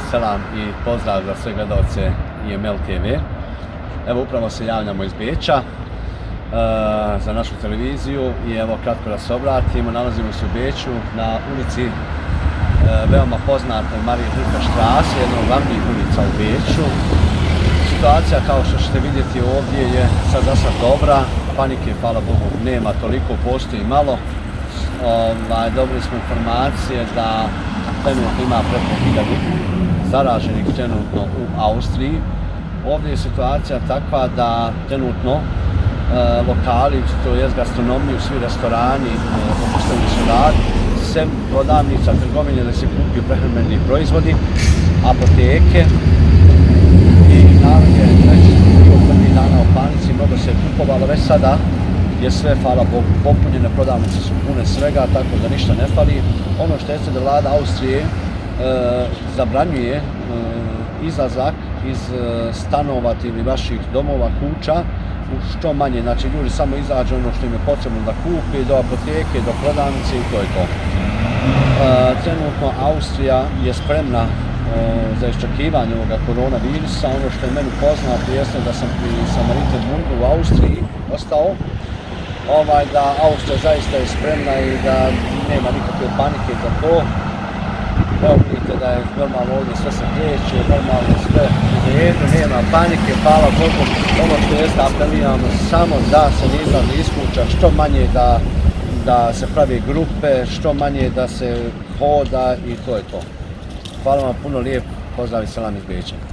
selam i pozdrav za sve gledalce IML TV. Evo upravo se javljamo iz Beča za našu televiziju i evo kratko da se obratimo. Nalazimo se u Beču na ulici veoma poznatoj Marije Hilfe Straße, jedna od glavnih ulica u Beču. Situacija kao što ćete vidjeti ovdje je sad za sad dobra, panike hvala Bogu nema toliko, postoji malo. Dobili smo informacije da trenutno ima preko 1000 zaraženih trenutno u Austriji. Ovdje je situacija takva da trenutno lokali, to je gastronomiju, svi restorani opušteni su rad, sem prodavnica, trgovine da se kupuju prehrambeni proizvodi, apoteke i narod je već bio prvih dana u panici, mnogo se kupovalo, već sada je sve, hvala Bogu, popunjene, prodavnice su pune svega, tako da ništa ne fali. Ono što jeste da vlada Austrije zabranjuje izlazak iz stanova ili vaših domova, kuća, u što manje, znači ljudi samo izađu ono što im je potrebno da kupi, do apoteke, do prodavnice i to je to. Trenutno Austrija je spremna za iščekivanje ovoga koronavirusa. Ono što je meni poznato jeste da sam pri Samaritenburgu u Austriji ostao, da Austrija zaista je spremna i da nema nikakve panike za to. Evo vidite da je normalno ovdje sve se kreće, normalno sve u redu, nema panike, hvala Bogu. Ono što jeste apeliramo samo da se ne izlazi iz kuća, što manje da se pravi grupe, što manje da se hoda i to je to. Hvala vam puno, lijep pozdrav i selam iz Beča.